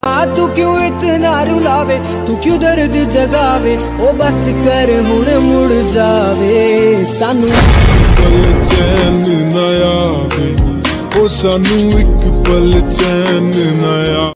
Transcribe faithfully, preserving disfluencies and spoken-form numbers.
तू क्यों इतना रुलावे, तू क्यों दर्द जगावे, ओ बस कर हुण मुड़ जावे। सानू पल चैन ना आवे, ओ सानू एक पल चैन ना